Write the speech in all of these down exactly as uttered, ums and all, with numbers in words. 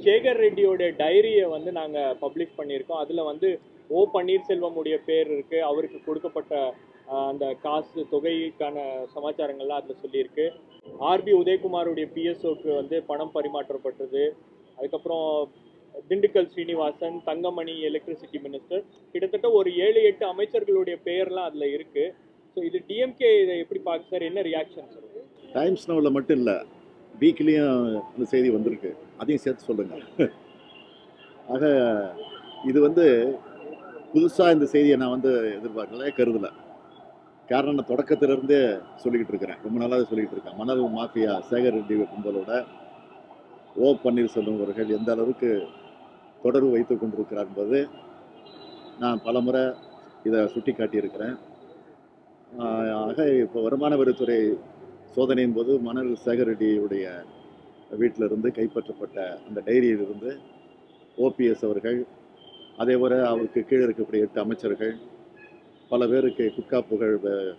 சேகர் ரெட்டியோட டைரியை வந்து நாங்கள் பப்ளிஷ் பண்ணியிருக்கோம். அதில் வந்து ஓ பன்னீர்செல்வமுடைய பேர் இருக்குது, அவருக்கு கொடுக்கப்பட்ட அந்த காசு தொகைக்கான சமாச்சாரங்கள்லாம் அதில் சொல்லியிருக்கு. ஆர்பி உதயகுமாருடைய பிஎஸ்ஓக்கு வந்து பணம் பரிமாற்றப்பட்டது. அதுக்கப்புறம் திண்டுக்கல் ஸ்ரீனிவாசன், தங்கமணி எலக்ட்ரிசிட்டி மினிஸ்டர், கிட்டத்தட்ட ஒரு ஏழு எட்டு அமைச்சர்களுடைய பெயர்லாம் அதில் இருக்குது. ஸோ இது டிஎம்கே இதை எப்படி பார்க்க சார், என்ன ரியாக்ஷன் சார்? டைம்ஸ் நவுல மட்டும் இல்லை, வீக்லியும் அந்த செய்தி வந்திருக்கு, அதையும் சேர்த்து சொல்லுங்கள். ஆக இது வந்து புதுசாக இந்த செய்தியை நான் வந்து எதிர்பார்க்கல, கருதலை. காரணம் நான் தொடக்கத்திலிருந்தே சொல்லிக்கிட்டு இருக்கிறேன், ரொம்ப நாளாக சொல்லிக்கிட்டு இருக்கேன். மணல் மாஃபியா சேகர் ரெட்டி கும்பலோட ஓ பன்னீர்செல்வம் அவர்கள் எந்த அளவுக்கு தொடர்பு வைத்து கொண்டிருக்கிறார் என்பது நான் பலமுறை இதை சுட்டி காட்டியிருக்கிறேன். ஆக இப்போ வருமான வரித்துறை சோதனையின் போது மணல் சேகர் ரெட்டியுடைய வீட்டிலிருந்து கைப்பற்றப்பட்ட அந்த டைரியிலிருந்து ஓபிஎஸ் அவர்கள், அதே போல் அவருக்கு கீழே இருக்கக்கூடிய எட்டு அமைச்சர்கள், பல பேருக்கு குட்கா புகழ்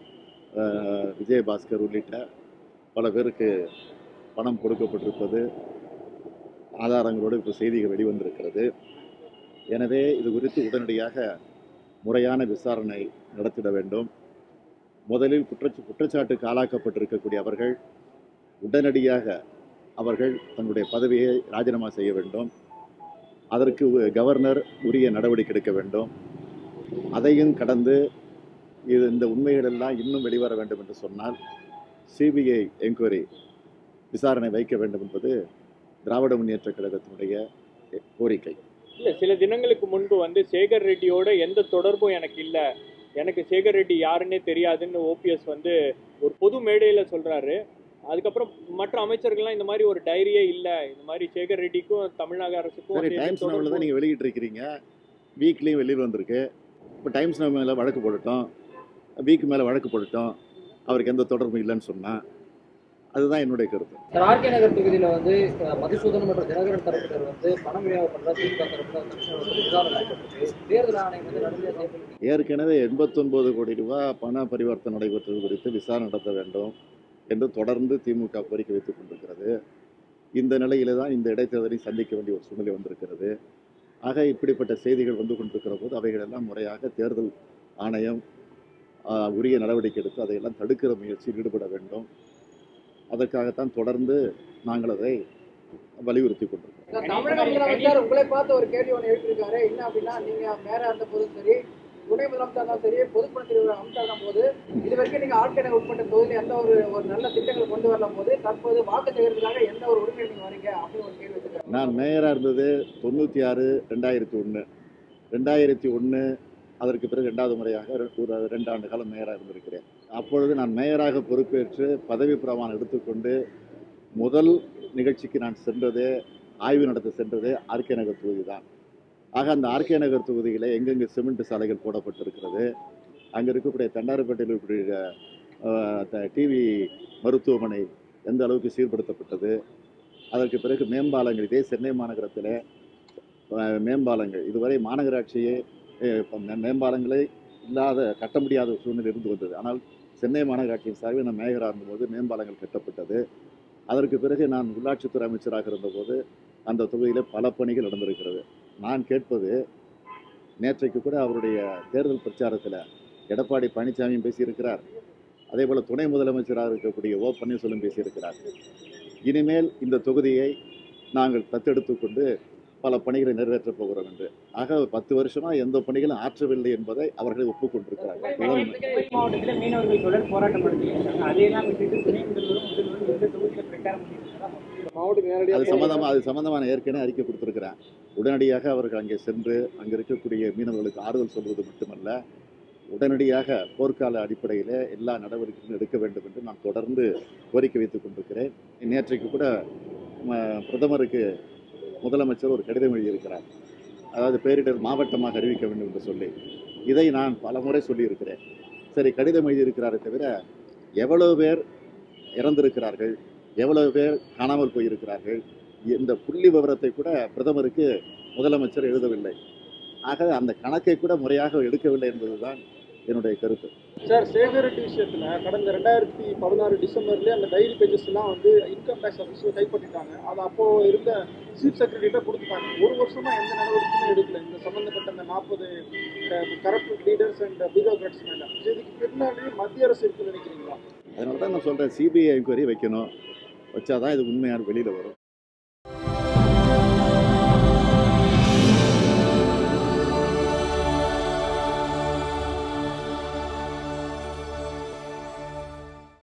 விஜயபாஸ்கர் உள்ளிட்ட பல பேருக்கு பணம் கொடுக்கப்பட்டிருப்பது ஆதாரங்களோடு இப்போ செய்திகள் வெளிவந்திருக்கிறது. எனவே இது குறித்து உடனடியாக முறையான விசாரணை நடத்திட வேண்டும். முதலில் குற்றச்ச குற்றச்சாட்டுக்கு ஆளாக்கப்பட்டிருக்கக்கூடிய அவர்கள் உடனடியாக அவர்கள் தன்னுடைய பதவியை ராஜினாமா செய்ய வேண்டும். அதற்கு கவர்னர் உரிய நடவடிக்கை எடுக்க வேண்டும். அதையும் கடந்து இது இந்த உண்மைகள் எல்லாம் இன்னும் வெளிவர வேண்டும் என்று சொன்னால் சிபிஐ என்கொயரி விசாரணை வைக்க வேண்டும் என்பது திராவிட முன்னேற்ற கழகத்தினுடைய கோரிக்கை. இல்லை, சில தினங்களுக்கு முன்பு வந்து சேகர் ரெட்டியோட எந்த தொடர்பும் எனக்கு இல்லை, எனக்கு சேகர் ரெட்டி யாருன்னே தெரியாதுன்னு ஓபிஎஸ் வந்து ஒரு பொது மேடையில் சொல்கிறாரு. அதுக்கப்புறம் மற்ற அமைச்சர்கள்லாம் இந்த மாதிரி ஒரு டைரியே இல்லை, இந்த மாதிரி சேகர் ரெட்டிக்கும் தமிழ்நாடு அரசுக்கும் டைம்ஸ் நவுல தான் நீங்கள் வெளியிட்டு இருக்கிறீங்க, வீக்லேயும் வெளியில் வந்திருக்கு. இப்போ டைம்ஸ் நவ் மேலே வழக்கு போடட்டும், வீக் மேலே வழக்கு போடட்டும், அவருக்கு எந்த தொடர்பும் இல்லைன்னு சொன்னால் அதுதான் என்னுடைய கருத்து. ஆர்கே நகர் தொகுதியில் வந்து மதுசூதனம் மற்றும் தினகரன் தரப்பினர் வந்து பணம் விநியோகம் பண்ணுற திமுக தரப்பில் தேர்தல் ஆணையம் வந்து நடந்த ஏற்கனவே எண்பத்தொன்பது கோடி ரூபாய் பண பரிவர்த்தனை நடைபெற்றது குறித்து விசாரணை நடத்த வேண்டும் என்று தொடர்ந்து திமுக கோரிக்கை வைத்துக் கொண்டிருக்கிறது. இந்த நிலையில தான் இந்த இடைத்தேர்தலை சந்திக்க வேண்டிய ஒரு சூழ்நிலை வந்திருக்கிறது. ஆக இப்படிப்பட்ட செய்திகள் வந்து கொண்டிருக்கிற போது அவைகளெல்லாம் முறையாக தேர்தல் ஆணையம் உரிய நடவடிக்கை எடுத்து அதையெல்லாம் தடுக்கிற முயற்சியில் ஈடுபட வேண்டும். அதற்காகத்தான் தொடர்ந்து நாங்கள் அதை வலியுறுத்தி கொண்டிருக்கிறோம். தமிழக முதலமைச்சர் உங்களை பார்த்து ஒரு கேள்வி ஒன்று எழுப்பியிருக்காரு. என்ன அப்படின்னா, நீங்க மேயரா இருந்த போதும் சரி, துணை முதலமைச்சர் தான் சரி, பொதுப்பணித்துறை அமைச்சர் போது இது வரைக்கும் நீங்க ஆட்கே நகர் உட்பட்ட தொகுதியில் எந்த ஒரு ஒரு நல்ல திட்டங்கள் கொண்டு வரலாம் போது தற்போது வாக்கு செய்வதற்காக எந்த ஒரு உரிமை நீங்க வரீங்க அப்படின்னு ஒரு கேள்வி வச்சிருக்காரு. நான் மேயரா இருந்தது தொண்ணூற்றி ஆறு ரெண்டாயிரத்தி ஒன்று ரெண்டாயிரத்தி ஒன்று அதற்கு பிறகு ரெண்டாவது முறையாக ஒரு ரெண்டு ஆண்டு காலம் மேயராக இருந்திருக்கிறேன். அப்பொழுது நான் மேயராக பொறுப்பேற்று பதவி பிரமாணம் எடுத்துக்கொண்டு முதல் நிகழ்ச்சிக்கு நான் சென்றதே, ஆய்வு நடத்த சென்றதே ஆர்கே நகர் தொகுதி தான். ஆக அந்த ஆர்கே நகர் தொகுதியில் எங்கெங்கே சிமெண்ட் சாலைகள் போடப்பட்டிருக்கிறது, அங்கே இருக்கக்கூடிய தண்டாரப்பேட்டையில் இருக்கக்கூடிய டிவி மருத்துவமனை எந்த அளவுக்கு சீர்படுத்தப்பட்டது, அதற்கு பிறகு மேம்பாலங்கள், இதே சென்னை மாநகரத்தில் மேம்பாலங்கள் இதுவரை மாநகராட்சியே மேம்பாலங்களே இல்லாத கட்ட முடியாத சூழ்நிலை இருந்து வந்தது. ஆனால் சென்னை மாநகராட்சியின் சார்பில் நான் மேயராக இருந்தபோது மேம்பாலங்கள் கட்டப்பட்டது. அதற்கு பிறகு நான் உள்ளாட்சித்துறை அமைச்சராக இருந்தபோது அந்த தொகுதியில் பல பணிகள் நடந்திருக்கிறது. நான் கேட்பது, நேற்றைக்கு கூட அவருடைய தேர்தல் பிரச்சாரத்தில் எடப்பாடி பழனிசாமியும் பேசியிருக்கிறார், அதே போல் துணை முதலமைச்சராக இருக்கக்கூடிய ஓ பன்னீர்செல்வம் பேசியிருக்கிறார். இனிமேல் இந்த தொகுதியை நாங்கள் தத்தெடுத்து கொண்டு பல பணிகளை நிறைவேற்றப் போகிறோம் என்று. ஆக பத்து வருஷமா எந்த பணிகளும் ஆற்றவில்லை என்பதை அவர்களை ஒப்புக்கொண்டிருக்கிறார்கள். மாவட்டத்தில் மீனவர்கள் தொடர் போராட்டம் அது சம்பந்தமாக அது சம்பந்தமான ஏற்கனவே அறிக்கை கொடுத்திருக்கிறேன். உடனடியாக அவர்கள் அங்கே சென்று அங்கே இருக்கக்கூடிய மீனவர்களுக்கு ஆறுதல் சொல்வது மட்டுமல்ல, உடனடியாக போர்க்கால அடிப்படையில் எல்லா நடவடிக்கைகளும் எடுக்க வேண்டும் என்று நான் தொடர்ந்து கோரிக்கை வைத்துக் கொண்டிருக்கிறேன். நேற்றைக்கு கூட பிரதமருக்கு முதலமைச்சர் ஒரு கடிதம் எழுதியிருக்கிறார், அதாவது பேரிடர் மாவட்டமாக அறிவிக்க வேண்டும் என்று சொல்லி. இதை நான் பல முறை சொல்லியிருக்கிறேன். சரி, கடிதம் எழுதியிருக்கிறாரே தவிர எவ்வளவு பேர் இறந்திருக்கிறார்கள், எவ்வளவு பேர் காணாமல் போயிருக்கிறார்கள், இந்த புள்ளி விவரத்தை கூட பிரதமருக்கு முதலமைச்சர் எழுதவில்லை. ஆக அந்த கணக்கை கூட முறையாக எடுக்கவில்லை என்பதுதான் என்னுடைய கருத்து. சார், சேகர் ரெட்டி விஷயத்துல கடந்த ரெண்டாயிரத்தி பதினாறு டிசம்பர்லேயே அந்த டைரி பேஜஸ் எல்லாம் வந்து இன்கம் டேக்ஸ் ஆஃபீஸில் கைப்பற்றிட்டாங்க. அதை அப்போ இருந்த சீஃப் செக்ரட்டரிட்ட கொடுத்துட்டாங்க. ஒரு வருஷமா எந்த நடவடிக்கையுமே எடுக்கல இந்த சம்பந்தப்பட்ட அந்த நாற்பது கரப்ட் லீடர்ஸ் அண்ட் பியூரோக்ராட்ஸ் மேல. இதுக்கு பின்னாடி மத்திய அரசு இருக்குன்னு நினைக்கிறீங்களா? அதனால தான் நான் சொல்கிறேன், சிபிஐ என்கொயரி வைக்கணும். வச்சாதான் இது உண்மையான வெளியில் வரும்.